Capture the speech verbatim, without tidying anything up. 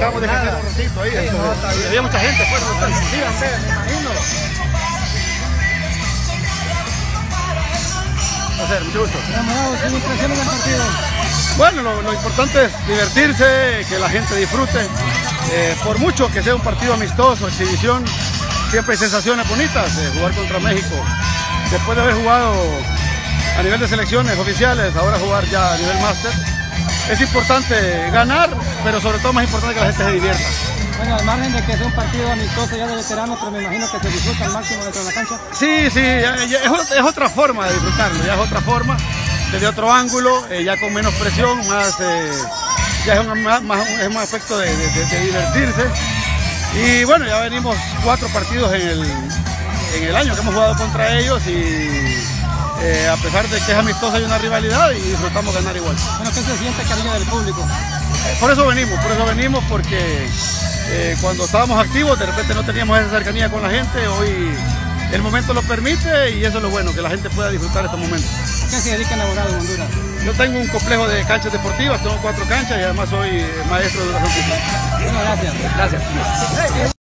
estábamos descansando un ratito ahí. Sí, no, y había mucha gente, pues. No, sí, hombre, me imagino. Hacer, mucho gusto. Enamorado, ¿qué impresiones del partido? Bueno, lo, lo importante es divertirse, que la gente disfrute. Eh, por mucho que sea un partido amistoso, exhibición, siempre hay sensaciones bonitas de jugar contra México. Después de haber jugado a nivel de selecciones oficiales, ahora jugar ya a nivel máster. Es importante ganar, pero sobre todo más importante que la gente se divierta. Bueno, al margen de que sea un partido amistoso ya de veteranos, pero me imagino que se disfruta al máximo dentro de la cancha. Sí, sí, ya, ya es, es otra forma de disfrutarlo, ya es otra forma, desde otro ángulo, eh, ya con menos presión, más, eh, ya es un, más, más, es un aspecto de, de, de divertirse. Y bueno, ya venimos cuatro partidos en el, en el año que hemos jugado contra ellos y eh, a pesar de que es amistosa hay una rivalidad y disfrutamos ganar igual. Bueno, ¿qué se siente cariño del público? Eh, por eso venimos, por eso venimos porque eh, cuando estábamos activos de repente no teníamos esa cercanía con la gente, hoy el momento lo permite y eso es lo bueno, que la gente pueda disfrutar estos momentos. ¿A qué se dedica enamorado en Honduras? Yo tengo un complejo de canchas deportivas, tengo cuatro canchas y además soy maestro de educación física. Bueno, gracias. Gracias.